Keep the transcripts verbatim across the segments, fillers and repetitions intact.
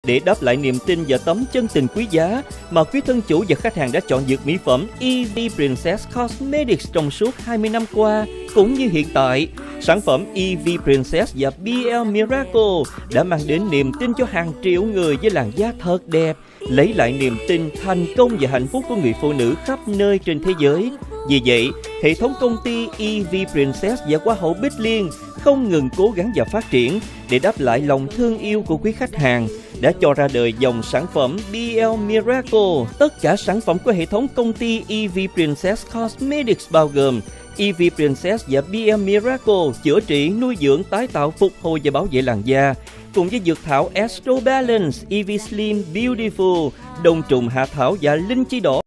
Để đáp lại niềm tin và tấm chân tình quý giá mà quý thân chủ và khách hàng đã chọn dược mỹ phẩm e vê Princess Cosmetics trong suốt hai mươi năm qua, cũng như hiện tại, sản phẩm e vê Princess và bê lờ Miracle đã mang đến niềm tin cho hàng triệu người với làn da thật đẹp, lấy lại niềm tin, thành công và hạnh phúc của người phụ nữ khắp nơi trên thế giới. Vì vậy, hệ thống công ty e vê Princess và Hoa hậu Bích Liên không ngừng cố gắng và phát triển để đáp lại lòng thương yêu của quý khách hàng, đã cho ra đời dòng sản phẩm bê lờ Miracle. Tất cả sản phẩm của hệ thống công ty e vê Princess Cosmetics bao gồm e vê Princess và bê lờ Miracle chữa trị, nuôi dưỡng, tái tạo, phục hồi và bảo vệ làn da, cùng với dược thảo Astro Balance, e vê Slim Beautiful, đông trùng hạ thảo và linh chi đỏ.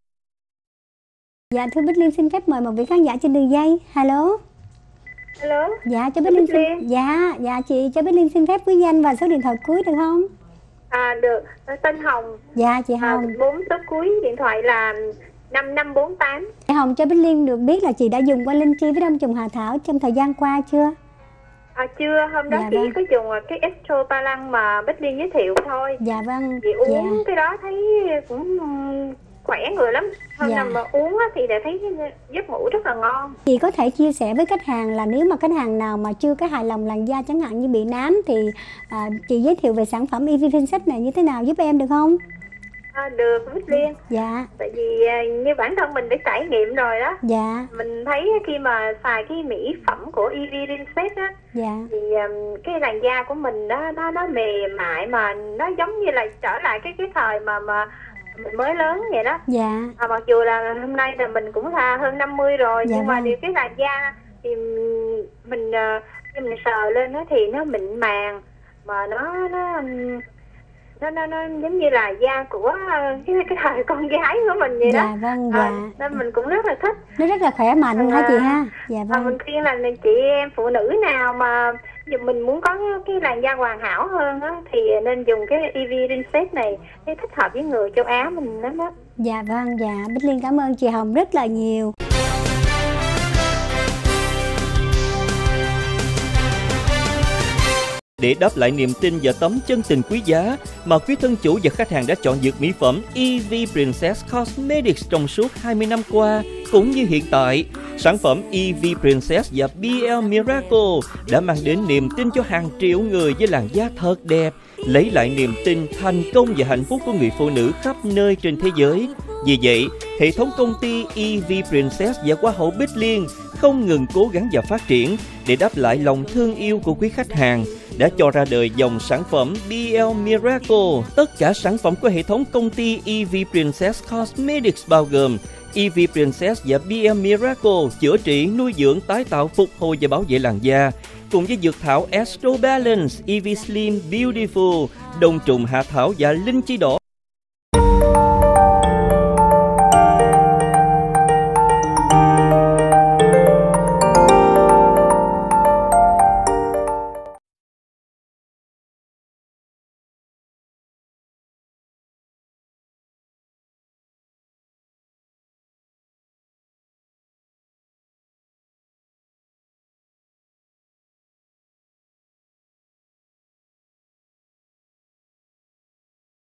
Dạ thưa Bích Liên, xin phép mời một vị khán giả trên đường dây. Hello. Hello. Dạ cho Bích Liên, xin... Liên. Dạ, dạ chị cho Bích Liên xin phép quý danh và số điện thoại cuối được không? À được, tên Hồng. Dạ chị Hồng. À, bốn số cuối điện thoại là năm năm bốn tám. Chị Hồng cho Bích Liên được biết là chị đã dùng qua linh chi với đông trùng hạ thảo trong thời gian qua chưa? À chưa, hôm đó dạ chỉ vâng. có dùng cái Astro Balance mà Bích Liên giới thiệu thôi. Dạ vâng. Chị uống dạ. cái đó thấy cũng khỏe người lắm. Hôm dạ. nào mà uống thì để thấy giấc ngủ rất là ngon. Chị có thể chia sẻ với khách hàng là nếu mà khách hàng nào mà chưa có hài lòng làn da, chẳng hạn như bị nám, thì à, chị giới thiệu về sản phẩm e vê Princess này như thế nào giúp em được không? À, được Bích Liên. Dạ. Tại vì như bản thân mình đã trải nghiệm rồi đó. Dạ. Mình thấy khi mà xài cái mỹ phẩm của e vê Princess á, dạ. thì um, cái làn da của mình nó nó nó mềm mại, mà nó giống như là trở lại cái cái thời mà mà mình mới lớn vậy đó. Dạ. À, mặc dù là hôm nay là mình cũng là hơn năm mươi rồi, dạ nhưng mà vâng. điều cái làn da thì mình uh, khi mình sờ lên nó thì nó mịn màng, mà nó nó nó nó, nó giống như là da của cái cái thời con gái của mình vậy dạ, đó. Vâng, dạ. À, nên mình cũng rất là thích. Nó rất là khỏe mạnh à, hả chị ha? Dạ vâng. À, mình khuyên là chị em phụ nữ nào mà mình muốn có cái làn da hoàn hảo hơn á, thì nên dùng cái e vê Princess này, để thích hợp với người châu Á mình lắm đó. Dạ vâng, dạ Bích Liên cảm ơn chị Hồng rất là nhiều. Để đáp lại niềm tin và tấm chân tình quý giá mà quý thân chủ và khách hàng đã chọn dược mỹ phẩm e vê Princess Cosmetics trong suốt hai mươi năm qua, cũng như hiện tại, sản phẩm e vê Princess và bê lờ Miracle đã mang đến niềm tin cho hàng triệu người với làn da thật đẹp, lấy lại niềm tin, thành công và hạnh phúc của người phụ nữ khắp nơi trên thế giới. Vì vậy, hệ thống công ty e vê Princess và Hoa hậu Bích Liên không ngừng cố gắng và phát triển để đáp lại lòng thương yêu của quý khách hàng, đã cho ra đời dòng sản phẩm bê lờ Miracle. Tất cả sản phẩm của hệ thống công ty e vê Princess Cosmetics bao gồm e vê Princess và bê lờ Miracle chữa trị, nuôi dưỡng, tái tạo, phục hồi và bảo vệ làn da, cùng với dược thảo Astro Balance, e vê Slim Beautiful, đông trùng hạ thảo và linh chi đỏ.